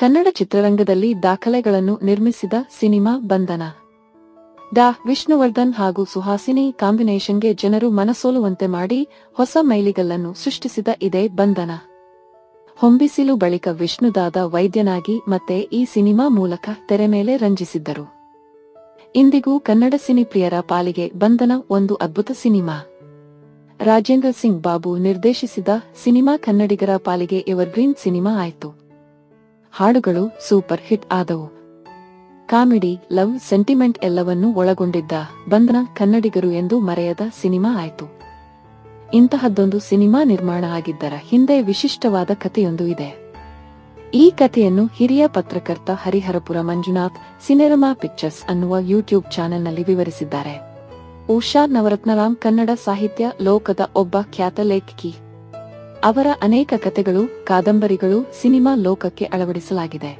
ಕನ್ನಡ ಚಿತ್ರರಂಗದಲ್ಲಿ ದಾಖಲೆಗಳನ್ನು ನಿರ್ಮಿಸಿದ ಸಿನಿಮಾ ಬಂಧನ. ಡಾ. ವಿಷ್ಣುವರ್ಧನ್ ಹಾಗೂ ಸುಹಾಸಿನಿ ಕಾಂಬಿನೇಷನ್ಗೆ ಜನರು ಮನಸೋಲುವಂತೆ ಮಾಡಿ ಹೊಸ ಮೈಲಿಗಲ್ಲನ್ನು ಸೃಷ್ಟಿಸಿದ ಇದೇ ಬಂಧನ. ಹೊಂಬಿಸಿಲು ಬಳಿಕ ವಿಷ್ಣುದಾದ ವೈದ್ಯನಾಗಿ ಮತ್ತೆ ಈ ಸಿನಿಮಾ ಮೂಲಕ ತೆರೆ ಮೇಲೆ ರಂಜಿಸಿದ್ದರು. ಇಂದಿಗೂ ಕನ್ನಡ ಸಿನಿಪ್ರಿಯರ ಪಾಲಿಗೆ ಬಂಧನ ಒಂದು ಅದ್ಭುತ ಸಿನಿಮಾ. ರಾಜೇಂದ್ರ ಸಿಂಗ್ ಬಾಬು ನಿರ್ದೇಶಿಸಿದ ಸಿನಿಮಾ ಕನ್ನಡಿಗರ ಪಾಲಿಗೆ ಎವರ್ಗ್ರೀನ್ ಸಿನಿಮಾ ಆಯಿತು. ಹಾಡುಗಳು ಸೂಪರ್ ಹಿಟ್ ಆದವು. ಕಾಮಿಡಿ, ಲವ್, ಸೆಂಟಿಮೆಂಟ್ ಎಲ್ಲವನ್ನೂ ಒಳಗೊಂಡಿದ್ದ ಬಂಧನ ಕನ್ನಡಿಗರು ಎಂದು ಮರೆಯದ ಸಿನಿಮಾ ಆಯಿತು. ಇಂತಹದ್ದೊಂದು ಸಿನಿಮಾ ನಿರ್ಮಾಣ ಆಗಿದ್ದರ ಹಿಂದೆ ವಿಶಿಷ್ಟವಾದ ಕಥೆಯೊಂದು ಇದೆ. ಈ ಕಥೆಯನ್ನು ಹಿರಿಯ ಪತ್ರಕರ್ತ ಹರಿಹರಪುರ ಮಂಜುನಾಥ್ ಸಿನೆರಮಾ ಪಿಕ್ಚರ್ಸ್ ಅನ್ನುವ ಯೂಟ್ಯೂಬ್ ಚಾನೆಲ್ನಲ್ಲಿ ವಿವರಿಸಿದ್ದಾರೆ. ಉಷಾ ನವರತ್ನರಾಮ್ ಕನ್ನಡ ಸಾಹಿತ್ಯ ಲೋಕದ ಒಬ್ಬ ಖ್ಯಾತ ಲೇಖಕಿ. ಅವರ ಅನೇಕ ಕಥೆಗಳು, ಕಾದಂಬರಿಗಳು ಸಿನಿಮಾ ಲೋಕಕ್ಕೆ ಅಳವಡಿಸಲಾಗಿದೆ.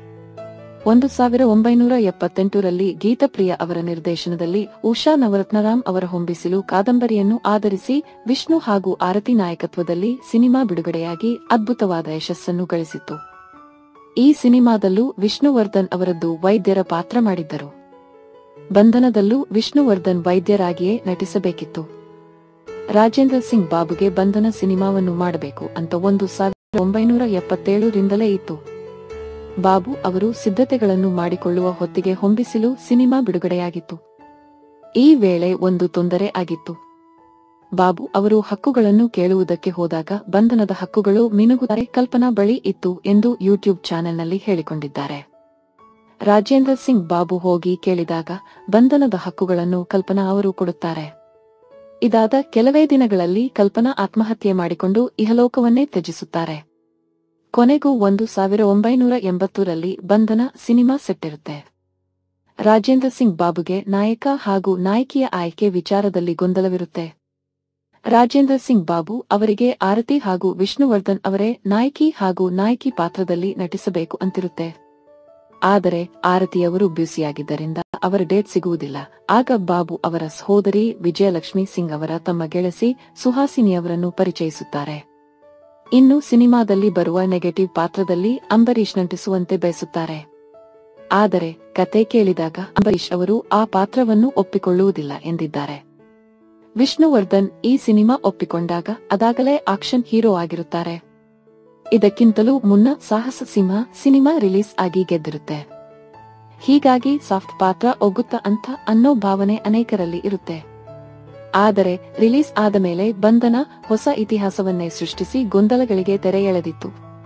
1978ರಲ್ಲಿ ಗೀತಪ್ರಿಯ ಅವರ ನಿರ್ದೇಶನದಲ್ಲಿ ಉಷಾ ನವರತ್ನರಾಮ್ ಅವರ ಹೊಂಬಿಸಿಲು ಕಾದಂಬರಿಯನ್ನು ಆಧರಿಸಿ ವಿಷ್ಣು ಹಾಗೂ ಆರತಿ ನಾಯಕತ್ವದಲ್ಲಿ ಸಿನಿಮಾ ಬಿಡುಗಡೆಯಾಗಿ ಅದ್ಭುತವಾದ ಯಶಸ್ಸನ್ನು ಗಳಿಸಿತ್ತು. ಈ ಸಿನಿಮಾದಲ್ಲೂ ವಿಷ್ಣುವರ್ಧನ್ ಅವರದ್ದು ವೈದ್ಯರ ಪಾತ್ರ ಮಾಡಿದ್ದರು. ಬಂಧನದಲ್ಲೂ ವಿಷ್ಣುವರ್ಧನ್ ವೈದ್ಯರಾಗಿಯೇ ನಟಿಸಬೇಕಿತ್ತು. ರಾಜೇಂದ್ರ ಸಿಂಗ್ ಬಾಬುಗೆ ಬಂಧನ ಸಿನಿಮಾವನ್ನು ಮಾಡಬೇಕು ಅಂತ 1977ರಿಂದಲೇ ಇತ್ತು. ಬಾಬು ಅವರು ಸಿದ್ಧತೆಗಳನ್ನು ಮಾಡಿಕೊಳ್ಳುವ ಹೊತ್ತಿಗೆ ಹೊಂಬಿಸಿಲು ಸಿನಿಮಾ ಬಿಡುಗಡೆಯಾಗಿತ್ತು. ಈ ವೇಳೆ ಒಂದು ತೊಂದರೆ ಆಗಿತ್ತು. ಬಾಬು ಅವರು ಹಕ್ಕುಗಳನ್ನು ಕೇಳುವುದಕ್ಕೆ ಹೋದಾಗ ಬಂಧನದ ಹಕ್ಕುಗಳು ಮಿನುಗುತ್ತಾರೆ ಕಲ್ಪನಾ ಬಳಿ ಇತ್ತು ಎಂದು ಯೂಟ್ಯೂಬ್ ಚಾನೆಲ್ನಲ್ಲಿ ಹೇಳಿಕೊಂಡಿದ್ದಾರೆ. ರಾಜೇಂದ್ರ ಸಿಂಗ್ ಬಾಬು ಹೋಗಿ ಕೇಳಿದಾಗ ಬಂಧನದ ಹಕ್ಕುಗಳನ್ನು ಕಲ್ಪನಾ ಅವರು ಕೊಡುತ್ತಾರೆ. ಇದಾದ ಕೆಲವೇ ದಿನಗಳಲ್ಲಿ ಕಲ್ಪನಾ ಆತ್ಮಹತ್ಯೆ ಮಾಡಿಕೊಂಡು ಇಹಲೋಕವನ್ನೇ ತ್ಯಜಿಸುತ್ತಾರೆ. ಕೊನೆಗೂ 1980ರಲ್ಲಿ ಬಂಧನ ಸಿನಿಮಾ ಸೆಟ್ಟಿರುತ್ತೆ. ರಾಜೇಂದ್ರ ಸಿಂಗ್ ಬಾಬುಗೆ ನಾಯಕ ಹಾಗೂ ನಾಯಕಿಯ ಆಯ್ಕೆ ವಿಚಾರದಲ್ಲಿ ಗೊಂದಲವಿರುತ್ತೆ. ರಾಜೇಂದ್ರ ಸಿಂಗ್ ಬಾಬು ಅವರಿಗೆ ಆರತಿ ಹಾಗೂ ವಿಷ್ಣುವರ್ಧನ್ ಅವರೇ ನಾಯಕಿ ಹಾಗೂ ನಾಯಕಿ ಪಾತ್ರದಲ್ಲಿ ನಟಿಸಬೇಕು ಅಂತಿರುತ್ತೆ. ಆದರೆ ಆರತಿಯವರು ಬ್ಯುಸಿಯಾಗಿದ್ದರಿಂದ ಅವರ ಡೇಟ್ ಸಿಗುವುದಿಲ್ಲ. ಆಗ ಬಾಬು ಅವರ ಸಹೋದರಿ ವಿಜಯಲಕ್ಷ್ಮಿ ಸಿಂಗ್ ಅವರ ತಮ್ಮ ಗೆಳಸಿ ಸುಹಾಸಿನಿಯವರನ್ನು ಪರಿಚಯಿಸುತ್ತಾರೆ. ಇನ್ನು ಸಿನಿಮಾದಲ್ಲಿ ಬರುವ ನೆಗೆಟಿವ್ ಪಾತ್ರದಲ್ಲಿ ಅಂಬರೀಶ್ ನಟಿಸುವಂತೆ ಬಯಸುತ್ತಾರೆ. ಆದರೆ ಕತೆ ಕೇಳಿದಾಗ ಅಂಬರೀಶ್ ಅವರು ಆ ಪಾತ್ರವನ್ನು ಒಪ್ಪಿಕೊಳ್ಳುವುದಿಲ್ಲ ಎಂದಿದ್ದಾರೆ. ವಿಷ್ಣುವರ್ಧನ್ ಈ ಸಿನಿಮಾ ಒಪ್ಪಿಕೊಂಡಾಗ ಅದಾಗಲೇ ಆಕ್ಷನ್ ಹೀರೋ ಆಗಿರುತ್ತಾರೆ. ಇದಕ್ಕಿಂತಲೂ ಮುನ್ನ ಸಾಹಸ ಸಿಂಹ ಸಿನಿಮಾ ರಿಲೀಸ್ ಆಗಿ ಗೆದ್ದಿರುತ್ತೆ. ಹೀಗಾಗಿ ಸಾಫ್ಟ್ ಪಾತ್ರ ಒಗ್ಗುತ್ತಾ ಅಂತ ಅನ್ನೋ ಭಾವನೆ ಅನೇಕರಲ್ಲಿ ಇರುತ್ತೆ. ಆದರೆ ರಿಲೀಸ್ ಆದ ಮೇಲೆ ಬಂಧನ ಹೊಸ ಇತಿಹಾಸವನ್ನೇ ಸೃಷ್ಟಿಸಿ ಗೊಂದಲಗಳಿಗೆ ತೆರೆ ಎಳೆದಿತ್ತು.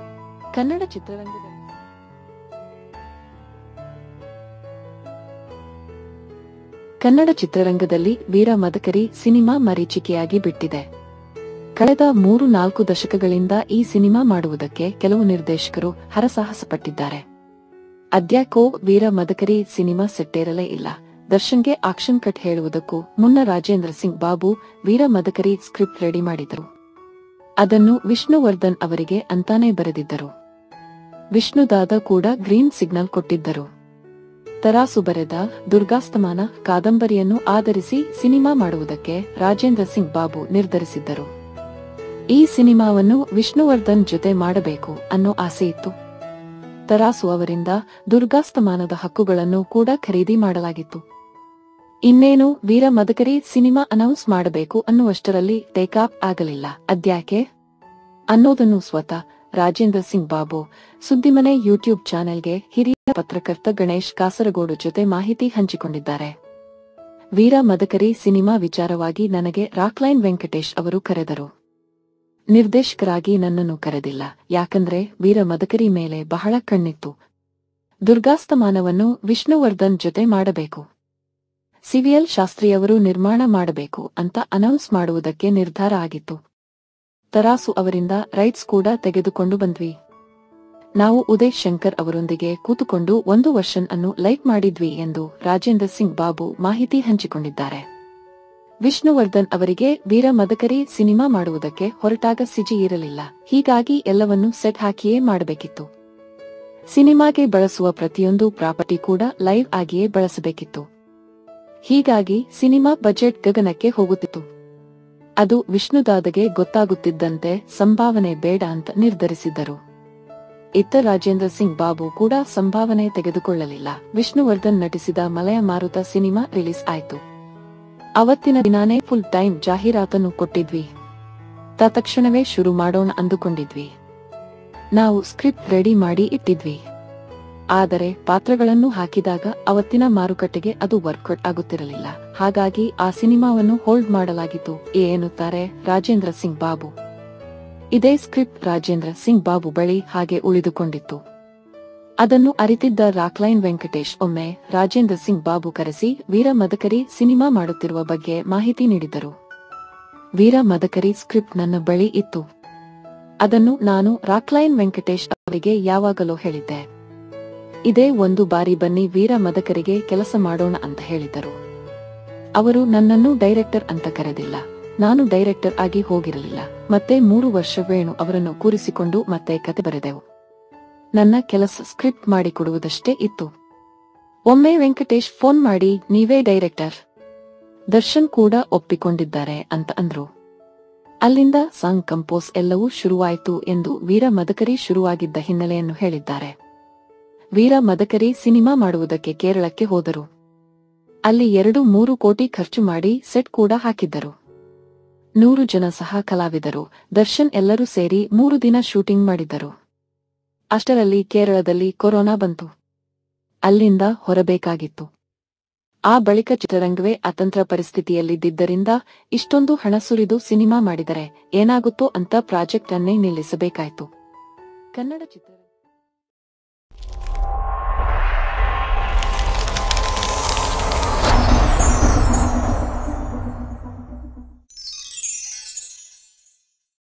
ಕನ್ನಡ ಚಿತ್ರರಂಗದಲ್ಲಿ ವೀರ ಮದಕರಿ ಸಿನಿಮಾ ಮರೀಚಿಕೆಯಾಗಿ ಬಿಟ್ಟಿದೆ. ಕಳೆದ 3-4 ದಶಕಗಳಿಂದ ಈ ಸಿನಿಮಾ ಮಾಡುವುದಕ್ಕೆ ಕೆಲವು ನಿರ್ದೇಶಕರು ಹರಸಾಹಸ ಪಟ್ಟಿದ್ದಾರೆ. ಅದ್ಯಾಕೋ ವೀರ ಮದಕರಿ ಸಿನಿಮಾ ಸೆಟ್ಟೇರಲೇ ಇಲ್ಲ. ದರ್ಶನ್ಗೆ ಆಕ್ಷನ್ ಕಟ್ ಹೇಳುವುದಕ್ಕೂ ಮುನ್ನ ರಾಜೇಂದ್ರ ಸಿಂಗ್ ಬಾಬು ವೀರ ಮದಕರಿ ಸ್ಕ್ರಿಪ್ಟ್ ರೆಡಿ ಮಾಡಿದರು. ಅದನ್ನು ವಿಷ್ಣುವರ್ಧನ್ ಅವರಿಗೆ ಅಂತಾನೇ ಬರೆದಿದ್ದರು. ವಿಷ್ಣುದಾದ ಕೂಡ ಗ್ರೀನ್ ಸಿಗ್ನಲ್ ಕೊಟ್ಟಿದ್ದರು. ತರಾಸು ಬರೆದ ದುರ್ಗಾಸ್ತಮಾನ ಕಾದಂಬರಿಯನ್ನು ಆಧರಿಸಿ ಸಿನಿಮಾ ಮಾಡುವುದಕ್ಕೆ ರಾಜೇಂದ್ರ ಸಿಂಗ್ ಬಾಬು ನಿರ್ಧರಿಸಿದ್ದರು. ಈ ಸಿನಿಮಾವನ್ನು ವಿಷ್ಣುವರ್ಧನ್ ಜೊತೆ ಮಾಡಬೇಕು ಅನ್ನೋ ಆಸೆ ಇತ್ತು. ತರಾಸು ಅವರಿಂದ ದುರ್ಗಾಸ್ತಮಾನದ ಹಕ್ಕುಗಳನ್ನು ಕೂಡ ಖರೀದಿ ಮಾಡಲಾಗಿತ್ತು. ಇನ್ನೇನು ವೀರ ಮದಕರಿ ಸಿನಿಮಾ ಅನೌನ್ಸ್ ಮಾಡಬೇಕು ಅನ್ನುವಷ್ಟರಲ್ಲಿ ಟೇಕಾಫ್ ಆಗಲಿಲ್ಲ. ಅದ್ಯಾಕೆ ಅನ್ನೋದನ್ನು ಸ್ವತಃ ರಾಜೇಂದ್ರ ಸಿಂಗ್ ಬಾಬು ಸುದ್ದಿಮನೆ ಯೂಟ್ಯೂಬ್ ಚಾನೆಲ್ಗೆ ಹಿರಿಯ ಪತ್ರಕರ್ತ ಗಣೇಶ್ ಕಾಸರಗೋಡು ಜೊತೆ ಮಾಹಿತಿ ಹಂಚಿಕೊಂಡಿದ್ದಾರೆ. ವೀರ ಮದಕರಿ ಸಿನಿಮಾ ವಿಚಾರವಾಗಿ ನನಗೆ ರಾಕ್ಲೈನ್ ವೆಂಕಟೇಶ್ ಅವರು ಕರೆದರು. ನಿರ್ದೇಶಕರಾಗಿ ನನ್ನನ್ನು ಕರೆದಿಲ್ಲ. ಯಾಕಂದ್ರೆ ವೀರ ಮದಕರಿ ಮೇಲೆ ಬಹಳ ಕಣ್ಣಿತ್ತು. ದುರ್ಗಾಸ್ತಮಾನವನ್ನು ವಿಷ್ಣುವರ್ಧನ್ ಜೊತೆ ಮಾಡಬೇಕು. ಸಿವಿಎಲ್ ಶಾಸ್ತ್ರಿಯವರು ನಿರ್ಮಾಣ ಮಾಡಬೇಕು ಅಂತ ಅನೌನ್ಸ್ ಮಾಡುವುದಕ್ಕೆ ನಿರ್ಧಾರ ಆಗಿತ್ತು. ತರಾಸು ಅವರಿಂದ ರೈಟ್ಸ್ ಕೂಡ ತೆಗೆದುಕೊಂಡು ಬಂದ್ವಿ. ನಾವು ಉದಯ್ ಶಂಕರ್ ಅವರೊಂದಿಗೆ ಕೂತುಕೊಂಡು ಒಂದು ವರ್ಷನ್ ಅನ್ನು ಲೈಕ್ ಮಾಡಿದ್ವಿ ಎಂದು ರಾಜೇಂದ್ರ ಸಿಂಗ್ ಬಾಬು ಮಾಹಿತಿ ಹಂಚಿಕೊಂಡಿದ್ದಾರೆ. ವಿಷ್ಣುವರ್ಧನ್ ಅವರಿಗೆ ವೀರ ಮದಕರಿ ಸಿನಿಮಾ ಮಾಡುವುದಕ್ಕೆ ಹೊರಟಾಗ ಸಿಜಿ ಇರಲಿಲ್ಲ. ಹೀಗಾಗಿ ಎಲ್ಲವನ್ನೂ ಸೆಟ್ ಹಾಕಿಯೇ ಮಾಡಬೇಕಿತ್ತು. ಸಿನಿಮಾಗೆ ಬಳಸುವ ಪ್ರತಿಯೊಂದು ಪ್ರಾಪರ್ಟಿ ಕೂಡ ಲೈವ್ ಆಗಿಯೇ ಬಳಸಬೇಕಿತ್ತು. ಹೀಗಾಗಿ ಸಿನಿಮಾ ಬಜೆಟ್ ಗಗನಕ್ಕೆ ಹೋಗುತ್ತಿತ್ತು. ಅದು ವಿಷ್ಣುದಾದಗೆ ಗೊತ್ತಾಗುತ್ತಿದ್ದಂತೆ ಸಂಭಾವನೆ ಬೇಡ ಅಂತ ನಿರ್ಧರಿಸಿದ್ದರು. ಇತ್ತ ರಾಜೇಂದ್ರ ಸಿಂಗ್ ಬಾಬು ಕೂಡ ಸಂಭಾವನೆ ತೆಗೆದುಕೊಳ್ಳಲಿಲ್ಲ. ವಿಷ್ಣುವರ್ಧನ್ ನಟಿಸಿದ ಮಲಯ ಮಾರುತ ಸಿನಿಮಾ ರಿಲೀಸ್ ಆಯ್ತು. ಅವತ್ತಿನ ದಿನಾನೇ ಫುಲ್ ಟೈಮ್ ಜಾಹೀರಾತನ್ನು ಕೊಟ್ಟಿದ್ವಿ. ತತ್ಕ್ಷಣವೇ ಶುರು ಮಾಡೋಣ ಅಂದುಕೊಂಡಿದ್ವಿ. ನಾವು ಸ್ಕ್ರಿಪ್ಟ್ ರೆಡಿ ಮಾಡಿ ಇಟ್ಟಿದ್ವಿ. ಆದರೆ ಪಾತ್ರಗಳನ್ನು ಹಾಕಿದಾಗ ಅವತ್ತಿನ ಮಾರುಕಟ್ಟೆಗೆ ಅದು ವರ್ಕೌಟ್ ಆಗುತ್ತಿರಲಿಲ್ಲ. ಹಾಗಾಗಿ ಆ ಸಿನಿಮಾವನ್ನು ಹೋಲ್ಡ್ ಮಾಡಲಾಗಿತ್ತು ಎನ್ನುತ್ತಾರೆ ರಾಜೇಂದ್ರ ಸಿಂಗ್ ಬಾಬು. ಇದೇ ಸ್ಕ್ರಿಪ್ಟ್ ರಾಜೇಂದ್ರ ಸಿಂಗ್ ಬಾಬು ಬಳಿ ಹಾಗೆ ಉಳಿದುಕೊಂಡಿತ್ತು. ಅದನ್ನು ಅರಿತಿದ್ದ ರಾಕ್ಲೈನ್ ವೆಂಕಟೇಶ್ ಒಮ್ಮೆ ರಾಜೇಂದ್ರ ಸಿಂಗ್ ಬಾಬು ಕರೆಸಿ ವೀರ ಮದಕರಿ ಸಿನಿಮಾ ಮಾಡುತ್ತಿರುವ ಬಗ್ಗೆ ಮಾಹಿತಿ ನೀಡಿದರು. ವೀರ ಮದಕರಿ ಸ್ಕ್ರಿಪ್ಟ್ ನನ್ನ ಬಳಿ ಇತ್ತು. ಅದನ್ನು ನಾನು ರಾಕ್ಲೈನ್ ವೆಂಕಟೇಶ್ ಅವರಿಗೆ ಯಾವಾಗಲೂ ಹೇಳಿದ್ದೆ. ಇದೇ ಒಂದು ಬಾರಿ ಬನ್ನಿ ವೀರ ಮದಕರಿಗೆ ಕೆಲಸ ಮಾಡೋಣ ಅಂತ ಹೇಳಿದರು. ಅವರು ನನ್ನನ್ನು ಡೈರೆಕ್ಟರ್ ಅಂತ ಕರೆದಿಲ್ಲ. ನಾನು ಡೈರೆಕ್ಟರ್ ಆಗಿ ಹೋಗಿರಲಿಲ್ಲ. ಮತ್ತೆ 3 ವರ್ಷ ವೇಣು ಅವರನ್ನು ಕೂರಿಸಿಕೊಂಡು ಮತ್ತೆ ಕತೆ ಬರೆದೆವು. ನನ್ನ ಕೆಲಸ ಸ್ಕ್ರಿಪ್ಟ್ ಮಾಡಿಕೊಡುವುದಷ್ಟೇ ಇತ್ತು. ಒಮ್ಮೆ ವೆಂಕಟೇಶ್ ಫೋನ್ ಮಾಡಿ ನೀವೇ ಡೈರೆಕ್ಟರ್, ದರ್ಶನ್ ಕೂಡ ಒಪ್ಪಿಕೊಂಡಿದ್ದಾರೆ ಅಂತ ಅಂದ್ರು. ಅಲ್ಲಿಂದ ಸಾಂಗ್ ಕಂಪೋಸ್ ಎಲ್ಲವೂ ಶುರುವಾಯಿತು ಎಂದು ವೀರ ಮದಕರಿ ಶುರುವಾಗಿದ್ದ ಹಿನ್ನೆಲೆಯನ್ನು ಹೇಳಿದ್ದಾರೆ. ವೀರ ಮದಕರಿ ಸಿನಿಮಾ ಮಾಡುವುದಕ್ಕೆ ಕೇರಳಕ್ಕೆ ಹೋದರು. ಅಲ್ಲಿ 2-3 ಕೋಟಿ ಖರ್ಚು ಮಾಡಿ ಸೆಟ್ ಕೂಡ ಹಾಕಿದ್ದರು. 100 ಜನ ಸಹ ಕಲಾವಿದರು, ದರ್ಶನ್ ಎಲ್ಲರೂ ಸೇರಿ 3 ದಿನ ಶೂಟಿಂಗ್ ಮಾಡಿದ್ದರು. ಅಷ್ಟರಲ್ಲಿ ಕೇರಳದಲ್ಲಿ ಕೊರೋನಾ ಬಂತು. ಅಲ್ಲಿಂದ ಹೊರಬೇಕಾಗಿತ್ತು. ಆ ಬಳಿಕ ಚಿತ್ರರಂಗವೇ ಅತಂತ್ರ ಪರಿಸ್ಥಿತಿಯಲ್ಲಿದ್ದರಿಂದ ಇಷ್ಟೊಂದು ಹಣ ಸುರಿದು ಸಿನಿಮಾ ಮಾಡಿದರೆ ಏನಾಗುತ್ತೋ ಅಂತ ಪ್ರಾಜೆಕ್ಟ್ ಅನ್ನೇ ನಿಲ್ಲಿಸಬೇಕಾಯಿತು. ಕನ್ನಡ ಚಿತ್ರ